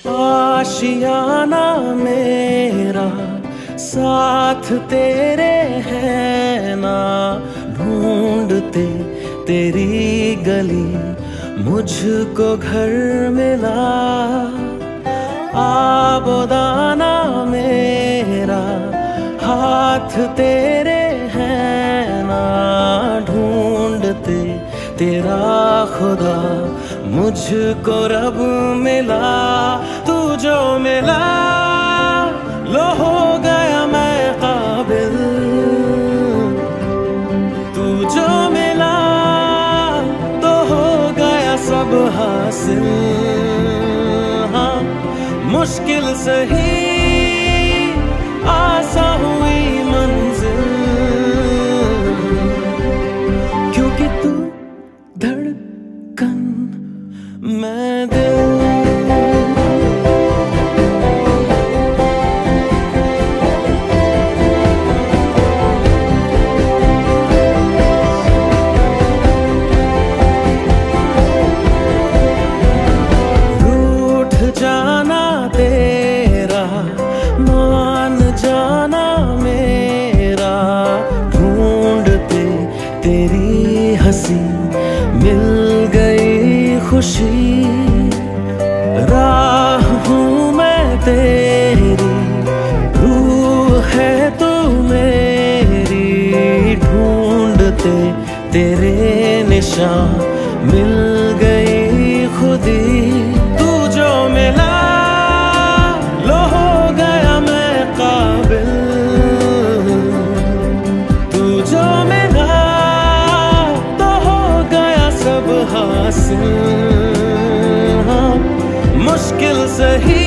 आशियाना मेरा साथ तेरे है ना, ढूंढते तेरी गली मुझको घर मिला। आबोदाना मेरा हाथ तेरे है ना, ढूंढते तेरा खुदा मुझको रब मिला। तू जो मिला लो हो गया मैं काबिल, तू जो मिला तो हो गया सब हासिल। हाँ मुश्किल सही आसा हुई मंजिल, क्योंकि तू धड़कन मैं दिल। रूठ जाना तेरा मान जाना मेरा, ढूंढते तेरी हंसी मिल गई खुशी। राह हूँ मैं तेरी, रूह है तू मेरी, ढूंढते तेरे निशान मिल गई खुदी। तू जो मिला लो हो गया मैं काबिल, तू जो मिला तो हो गया सब हासिल। हाँ मुश्किल सही